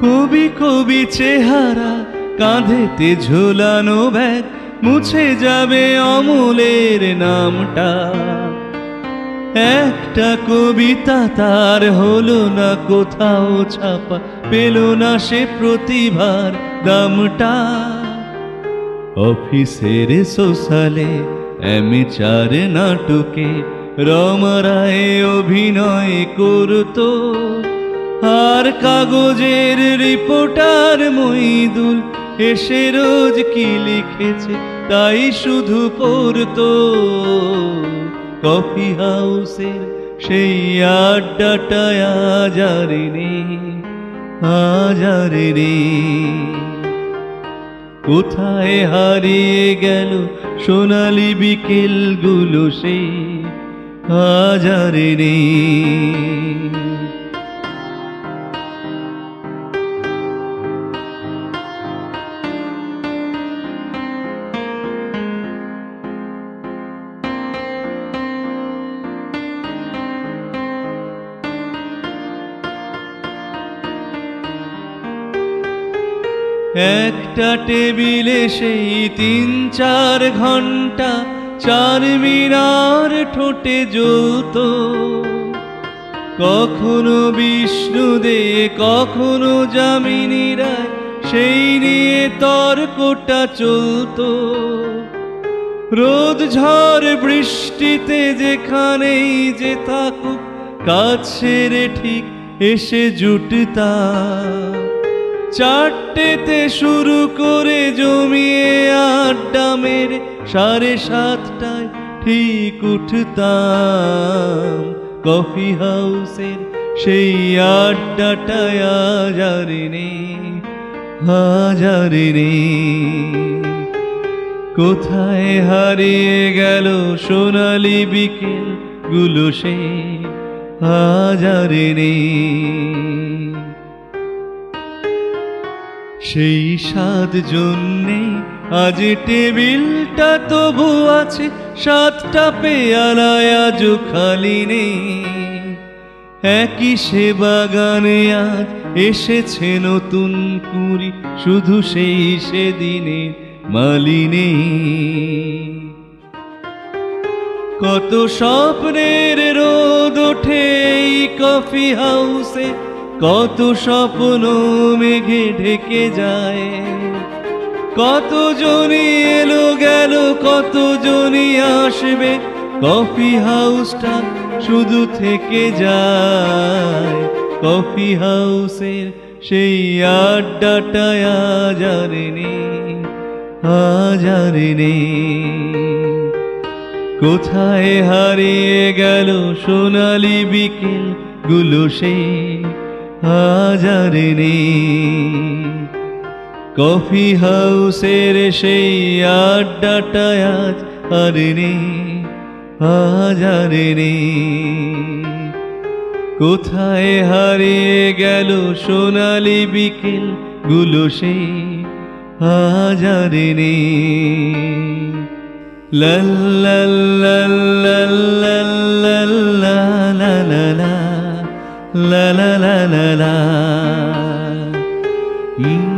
কবি কবি চেহারা, কাঁধেতে ঝোলানো ব্যাগ, মুছে যাবে অমলের নামটা। একটা কবিতা তার হলো না কোথাও ছাপা, পেল না সে প্রতিভার দামটা। অফিসের সোশ্যালে অ্যামেচার নাটকে রমা রায় অভিনয় করতো, আর কাগজের রিপোর্টার মইদুল এসে রোজ কি লিখেছে তাই শুধু পড়তো। কফি হাউসের সেই আড্ডাটায় আজ আর নেই, আজ আর নেই। কোথায় হারিয়ে গেল সোনালি বিকেলগুলো সেই, আজ আর নেই। একটা টেবিলে সেই ৩-৪ ঘন্টা চারমিনার ঠোঁটে জ্বলতো। কখনো বিষ্ণু দে, কখনো যামিনী রায়, সেই নিয়ে তর্কটা চলতো। রোদ ঝড় বৃষ্টিতে যেখানেই যে থাকুক, কাজ সেরে ঠিক এসে জুটতাম। ৪টেতে শুরু করে জমিয়ে আড্ডা মেরে ৭:৩০টায় ঠিক উঠতাম। কফি হাউসের সেই আড্ডাটায় আজ আর নেই, আজ আর নেই। কোথায় হারিয়ে গেল সোনালি বিকেল গুলো সেই, আজ আর নেই। সেই ৭ জন্যে আজ টেবিলটা তবু আছে, ৭টা পেয়ালায় আজও খালি নেই। একই সে বাগানে আজ এসেছে নতুন কুঁড়ি, শুধু সেই সেদিনের মালি নেই। কত স্বপ্নের রোদ ওঠে এই কফি হাউসে, কত স্বপ্ন মেঘে ঢেকে যায়। কত জনই এলো গেল, কত জনই আসবে, কফি হাউসটা শুধু থেকে যায়। কফি হাউসের সেই আড্ডাটায় আজ আর নেই, আজ আর নেই। কোথায় হারিয়ে গেল সোনালি বিকেল গুলো সেই, আজ আর নেই। কফি হাউসের সেই আড্ডাটায় আজ আর নেই, আজ আর নেই। কোথায় হারিয়ে গেল সোনালি বিকেল গুলো সেই, আজ আর নেই। লা লা লা লা লা লা লা লা লা লা লা লা লা লা।